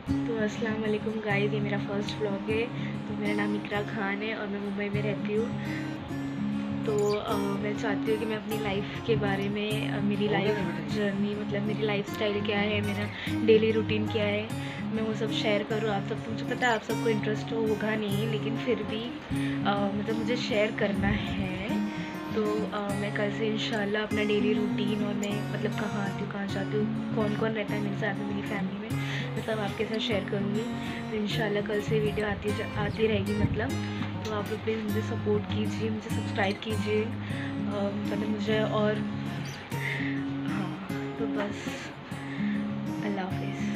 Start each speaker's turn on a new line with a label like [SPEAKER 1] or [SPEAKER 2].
[SPEAKER 1] तो अस्सलाम वालेकुम गाइस, ये मेरा फ़र्स्ट व्लॉग है। तो मेरा नाम इकरा खान है और मैं मुंबई में रहती हूँ। तो मैं चाहती हूँ कि मैं अपनी लाइफ के बारे में मेरी लाइफ जर्नी मतलब मेरी लाइफ़स्टाइल क्या है, मेरा डेली रूटीन क्या है, मैं वो सब शेयर करूँ आप सबको। मुझे पता है आप सबको इंटरेस्ट होगा नहीं, लेकिन फिर भी मतलब मुझे शेयर करना है। तो मैं कल से इंशाल्लाह अपना डेली रूटीन और मैं मतलब कहाँ आती हूँ, कहाँ जाती हूँ, कौन कौन रहता है मेरे साथ में, मेरी फैमिली में, मैं सब आपके साथ शेयर करूँगी। तो इंशाल्लाह कल से वीडियो आती रहेगी मतलब। तो आप लोग प्लीज़ मुझे सपोर्ट कीजिए, मुझे सब्सक्राइब कीजिए, मतलब मुझे। और हाँ, तो बस अल्लाह हाफ़िज़।